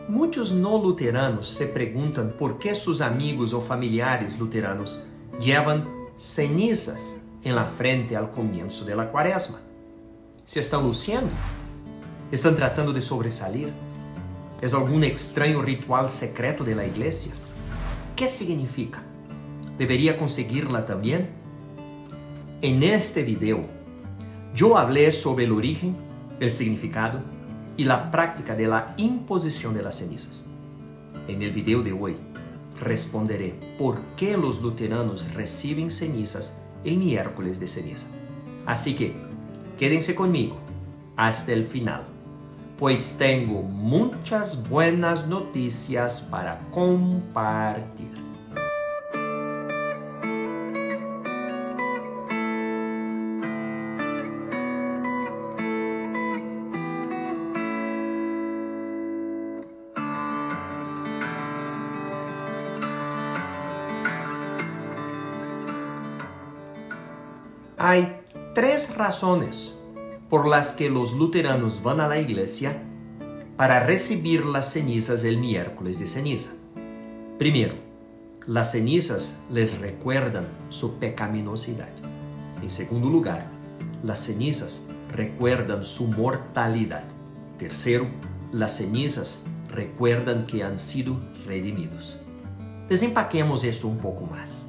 Muitos no luteranos se perguntam por que seus amigos ou familiares luteranos llevan cenizas em la frente ao comienzo de la quaresma. Se estão luciendo? Estão tratando de sobresalir? É algum extraño ritual secreto de la iglesia? ¿Qué significa? ¿Debería conseguirla también? En este video, yo hablé sobre el origen, el significado y la práctica de la imposición de las cenizas. En el video de hoy, responderé por qué los luteranos reciben cenizas el miércoles de ceniza. Así que, quédense conmigo hasta el final, pues tengo muchas buenas noticias para compartir. Hay tres razones por las que los luteranos van a la iglesia para recibir las cenizas el miércoles de ceniza. Primero, las cenizas les recuerdan su pecaminosidad. En segundo lugar, las cenizas recuerdan su mortalidad. Tercero, las cenizas recuerdan que han sido redimidos. Desempaquemos esto un poco más.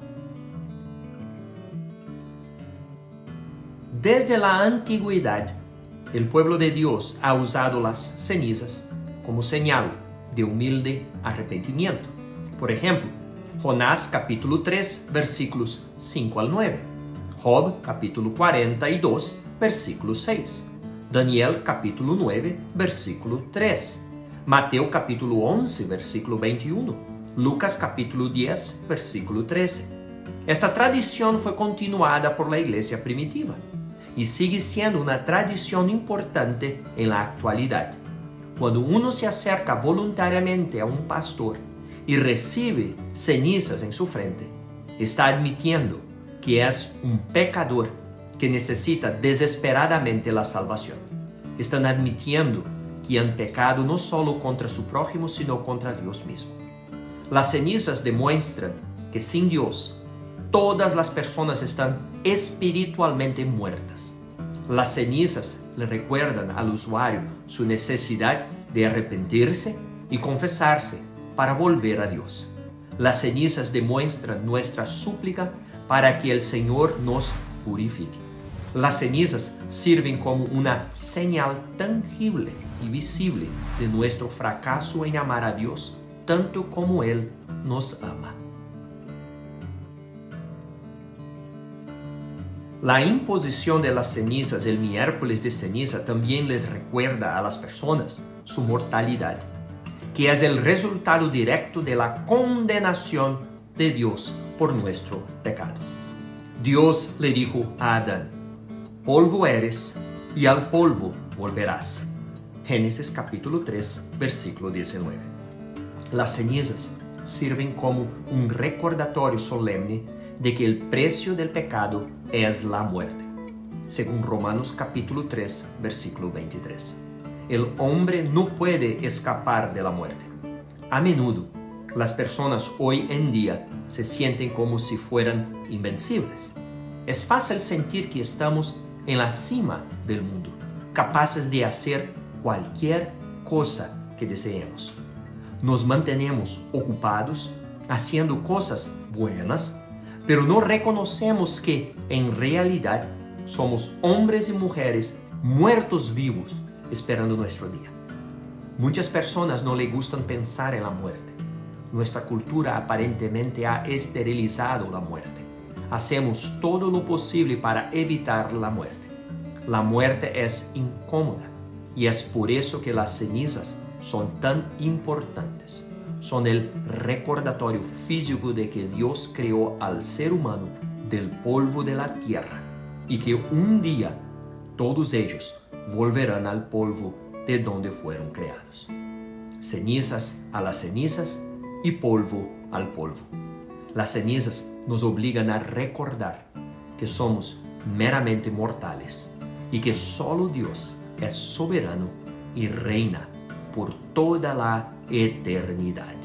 Desde la antigüedad, el pueblo de Dios ha usado las cenizas como señal de humilde arrepentimiento. Por ejemplo, Jonás capítulo 3, versículos 5 al 9. Job capítulo 42, versículo 6. Daniel capítulo 9, versículo 3. Mateo capítulo 11, versículo 21. Lucas capítulo 10, versículo 13. Esta tradición fue continuada por la iglesia primitiva y sigue siendo una tradición importante en la actualidad. Cuando uno se acerca voluntariamente a un pastor y recibe cenizas en su frente, está admitiendo que es un pecador que necesita desesperadamente la salvación. Están admitiendo que han pecado no solo contra su prójimo, sino contra Dios mismo. Las cenizas demuestran que sin Dios, todas las personas están espiritualmente muertas. Las cenizas le recuerdan al usuario su necesidad de arrepentirse y confesarse para volver a Dios. Las cenizas demuestran nuestra súplica para que el Señor nos purifique. Las cenizas sirven como una señal tangible y visible de nuestro fracaso en amar a Dios tanto como Él nos ama. La imposición de las cenizas el miércoles de ceniza también les recuerda a las personas su mortalidad, que es el resultado directo de la condenación de Dios por nuestro pecado. Dios le dijo a Adán: polvo eres y al polvo volverás. Génesis capítulo 3, versículo 19. Las cenizas sirven como un recordatorio solemne de que el precio del pecado es la muerte, según Romanos capítulo 3, versículo 23. El hombre no puede escapar de la muerte. A menudo, las personas hoy en día se sienten como si fueran invencibles. Es fácil sentir que estamos en la cima del mundo, capaces de hacer cualquier cosa que deseemos. Nos mantenemos ocupados haciendo cosas buenas, pero no reconocemos que, en realidad, somos hombres y mujeres muertos vivos esperando nuestro día. Muchas personas no les gustan pensar en la muerte. Nuestra cultura aparentemente ha esterilizado la muerte. Hacemos todo lo posible para evitar la muerte. La muerte es incómoda y es por eso que las cenizas son tan importantes. Son el recordatorio físico de que Dios creó al ser humano del polvo de la tierra y que un día todos ellos volverán al polvo de donde fueron creados. Cenizas a las cenizas y polvo al polvo. Las cenizas nos obligan a recordar que somos meramente mortales y que solo Dios es soberano y reina por toda la eternidad.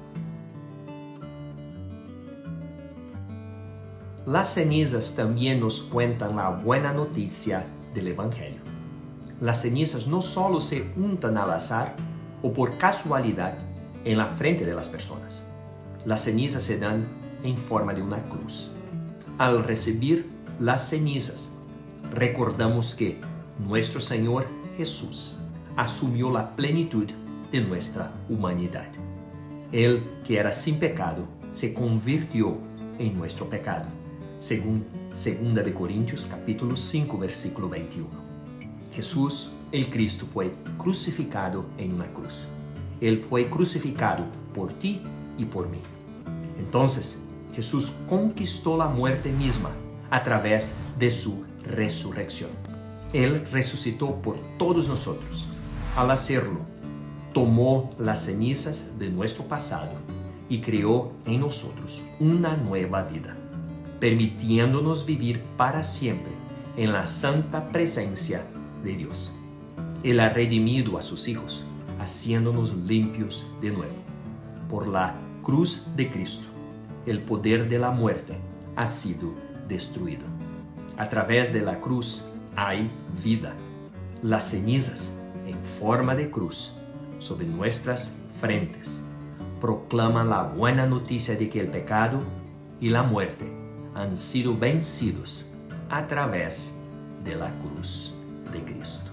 Las cenizas también nos cuentan la buena noticia del Evangelio. Las cenizas no solo se untan al azar o por casualidad en la frente de las personas. Las cenizas se dan en forma de una cruz. Al recibir las cenizas, recordamos que nuestro Señor Jesús asumió la plenitud de nuestra humanidad. Él, que era sin pecado, se convirtió en nuestro pecado, según 2 Corintios capítulo 5, versículo 21. Jesús, el Cristo, fue crucificado en una cruz. Él fue crucificado por ti y por mí. Entonces, Jesús conquistó la muerte misma a través de su resurrección. Él resucitó por todos nosotros. Al hacerlo, tomó las cenizas de nuestro pasado y creó en nosotros una nueva vida, permitiéndonos vivir para siempre en la santa presencia de Dios. Él ha redimido a sus hijos, haciéndonos limpios de nuevo. Por la cruz de Cristo, el poder de la muerte ha sido destruido. A través de la cruz hay vida. Las cenizas en forma de cruz sobre nuestras frentes proclaman la buena noticia de que el pecado y la muerte han sido vencidos a través de la cruz de Cristo.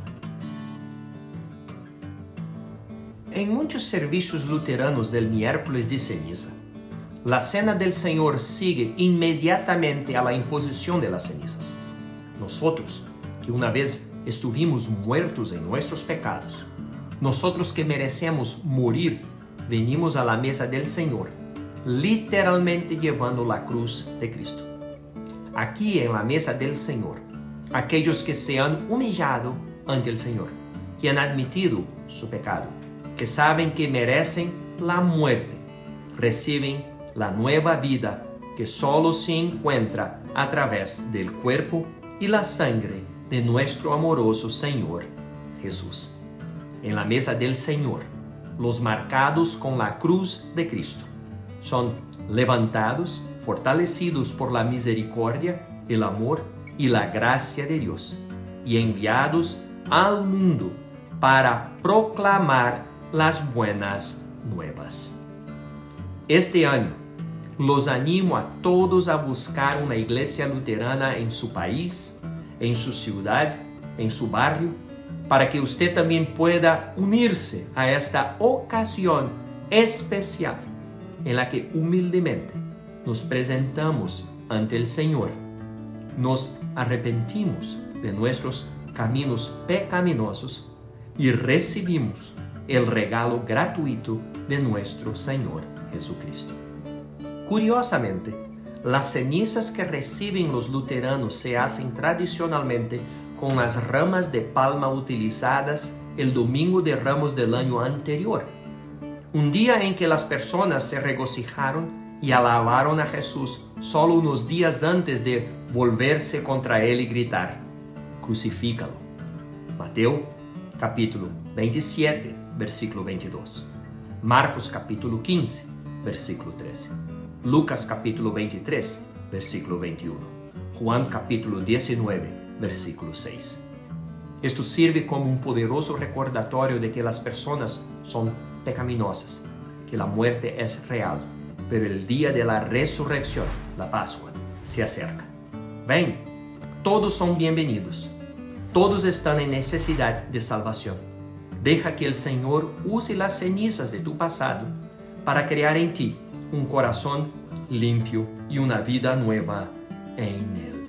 En muchos servicios luteranos del miércoles de ceniza, la cena del Señor sigue inmediatamente a la imposición de las cenizas. Nosotros, que una vez estuvimos muertos en nuestros pecados, nosotros que merecemos morir, venimos a la mesa del Señor, literalmente llevando la cruz de Cristo. Aquí en la mesa del Señor, aquellos que se han humillado ante el Señor, que han admitido su pecado, que saben que merecen la muerte, reciben la nueva vida que solo se encuentra a través del cuerpo y la sangre de nuestro amoroso Señor Jesús. En la mesa del Señor, los marcados con la cruz de Cristo son levantados, fortalecidos por la misericordia, el amor y la gracia de Dios, y enviados al mundo para proclamar las buenas nuevas. Este año, los animo a todos a buscar una iglesia luterana en su país, en su ciudad, en su barrio, para que usted también pueda unirse a esta ocasión especial en la que humildemente nos presentamos ante el Señor, nos arrepentimos de nuestros caminos pecaminosos y recibimos el regalo gratuito de nuestro Señor Jesucristo. Curiosamente, las cenizas que reciben los luteranos se hacen tradicionalmente con las ramas de palma utilizadas el domingo de Ramos del año anterior, un día en que las personas se regocijaron y alabaron a Jesús solo unos días antes de volverse contra él y gritar: crucifícalo. Mateo capítulo 27, versículo 22. Marcos capítulo 15, versículo 13. Lucas capítulo 23, versículo 21. Juan capítulo 19, versículo 6. Esto sirve como un poderoso recordatorio de que las personas son pecaminosas, que la muerte es real, pero el día de la resurrección, la Pascua, se acerca. Ven, todos son bienvenidos. Todos están en necesidad de salvación. Deja que el Señor use las cenizas de tu pasado para crear en ti un corazón limpio y una vida nueva en Él.